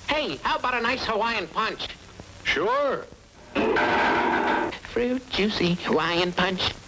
Hey, how about a nice Hawaiian punch? Sure. Fruit juicy Hawaiian punch.